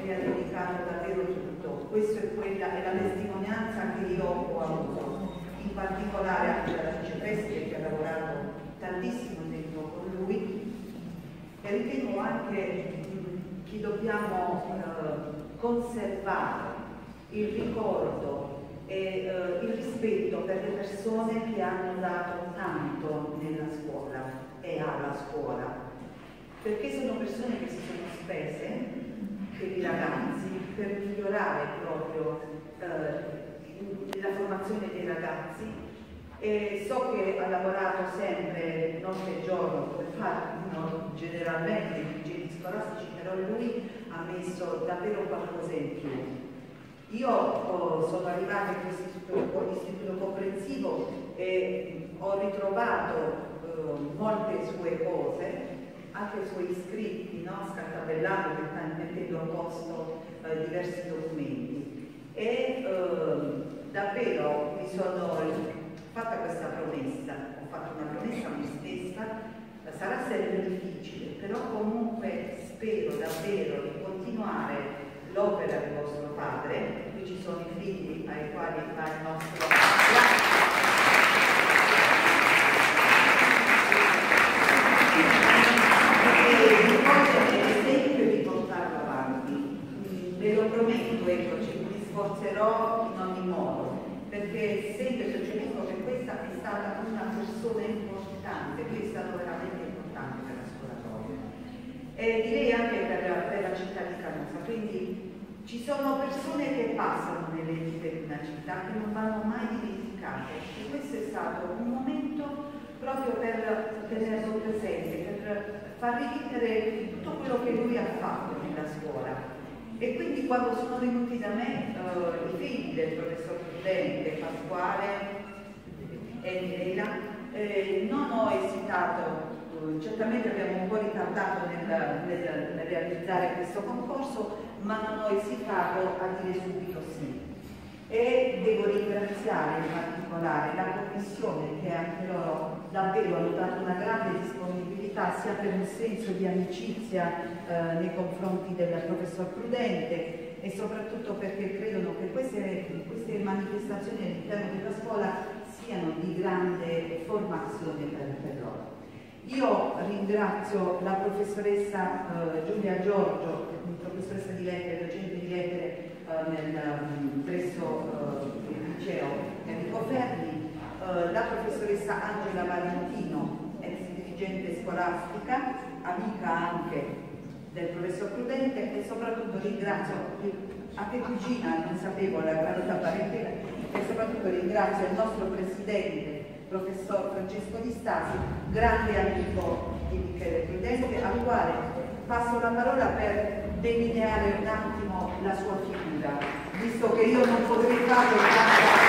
le ha dedicato davvero tutto. Questa è la testimonianza che io ho avuto, in particolare anche dalla vicepresidente che ha lavorato tantissimo tempo con lui, e ritengo anche che dobbiamo conservare il ricordo e il rispetto per le persone che hanno dato tanto nella scuola e alla scuola, perché sono persone che si sono spese per i ragazzi, per migliorare proprio la formazione dei ragazzi, e so che ha lavorato sempre notte e giorno, come fanno generalmente i dirigenti scolastici, però lui ha messo davvero qualcosa in più. Io sono arrivata in questo istituto comprensivo e ho ritrovato molte sue cose, anche i suoi scritti, no? Scartabellando, mettendo a posto diversi documenti, e davvero mi sono fatta questa promessa, ho fatto una promessa a me stessa, sarà sempre difficile, però comunque spero davvero di continuare l'opera di vostro padre. Qui ci sono i figli ai quali va il nostro esempio di portarlo avanti. Ve lo prometto, ecco, mi sforzerò in ogni modo, perché sento e percepisco che questa è stata una persona importante, lui è stato veramente importante per la scuola Torio, e direi anche per la città di Canosa. Quindi ci sono persone che passano nelle vite di una città che non vanno mai dimenticate, e questo è stato un momento proprio per tenerlo presente, per far rivivere tutto quello che lui ha fatto nella scuola. E quindi quando sono venuti da me i figli del professor Prudente, Pasquale e Mireia, non ho esitato, certamente abbiamo un po' ritardato nel realizzare questo concorso, ma non ho esitato a dire subito sì. E devo ringraziare in particolare la commissione, che anche loro davvero hanno dato una grande disponibilità sia per un senso di amicizia nei confronti del professor Prudente, e soprattutto perché credono che queste manifestazioni all'interno della scuola siano di grande formazione per loro. Io ringrazio la professoressa Giulia Giorgio, professoressa di lettere, docente di lettere presso il liceo Enrico Fermi, la professoressa Angela Valentino, ex dirigente scolastica, amica anche del professor Prudente, e soprattutto ringrazio anche cugina, non sapevo la gravità parentela, e soprattutto ringrazio il nostro presidente, professor Francesco Di Stasi, grande amico di Michele Prudente, al quale passo la parola per delineare un attimo la sua figura, visto che io non potrei fare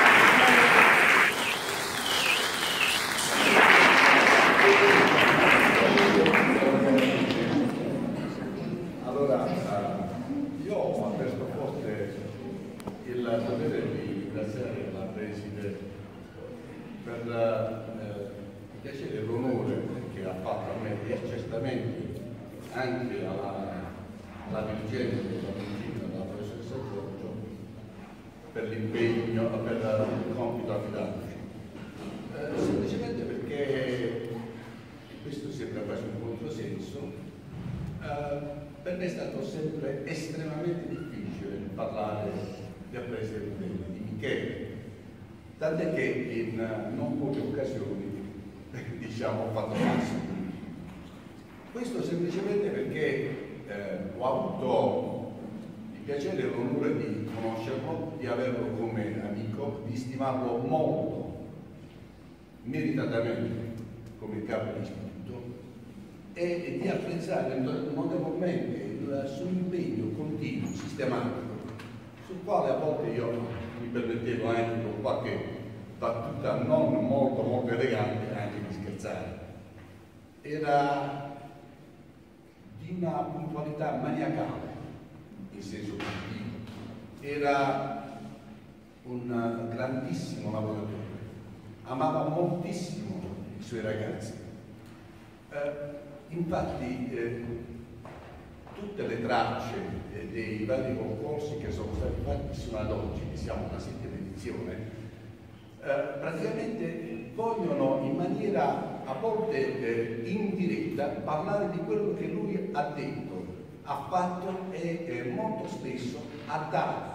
Allora, io ho avverto forte il dovere di ringraziare la Preside per il piacere e l'onore che ha fatto a me, e certamente anche alla dirigente della Medicina, la professoressa Giorgio, per l'impegno, per il compito affidatoci. Semplicemente perché questo sembra quasi un controsenso. Per me è stato sempre estremamente difficile parlare del Presidente di Michele, tant'è che in non poche occasioni diciamo ho fatto massimo. Questo semplicemente perché ho avuto il piacere e l'onore di conoscerlo, di averlo come amico, di stimarlo molto, meritatamente, come capo di istituto, e di apprezzare notevolmente il suo impegno continuo, sistematico, sul quale a volte io mi permettevo anche con qualche battuta non molto elegante anche di scherzare. Era di una puntualità maniacale in senso positivo, era un grandissimo lavoratore, amava moltissimo i suoi ragazzi. Infatti tutte le tracce dei vari concorsi che sono stati fatti fino ad oggi, che siamo alla 7ª edizione, praticamente vogliono in maniera a volte indiretta parlare di quello che lui ha detto, ha fatto e molto spesso ha dato.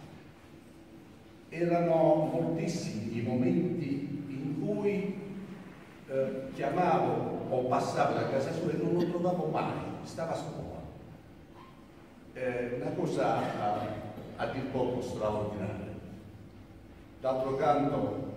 Erano moltissimi i momenti in cui chiamavo o passavo da casa sua e non lo trovavo mai, stava a scuola. Una cosa a dir poco straordinaria. D'altro canto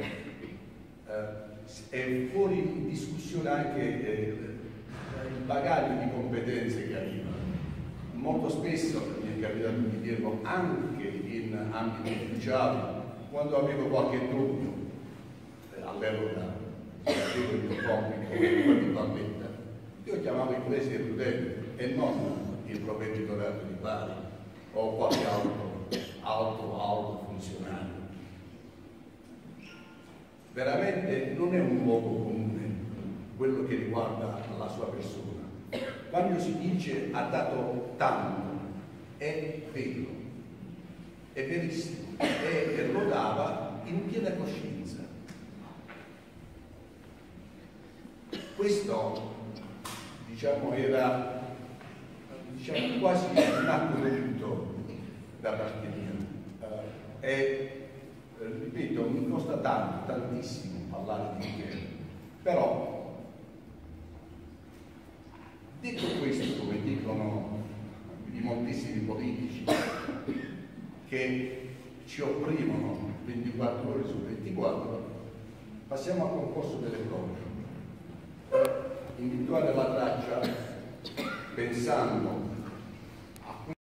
è fuori discussione anche il bagaglio di competenze che aveva. Molto spesso mi è capitato di dirlo anche in ambiti ufficiali, quando avevo qualche dubbio, all'epoca facevo il mio compito di Valletta, io chiamavo i presidi e studenti e non il provveditorato di Bari o qualche altro funzionario. Veramente non è un luogo comune quello che riguarda la sua persona. Quando si dice ha dato tanto, è vero, è verissimo, e lo dava in piena coscienza. Questo, diciamo, era quasi un atto dovuto da parte mia. Ripeto, mi costa tantissimo parlare di Michele, però detto questo, come dicono i moltissimi politici che ci opprimono 24 ore su 24, passiamo al concorso delle prove. Individuare la traccia pensando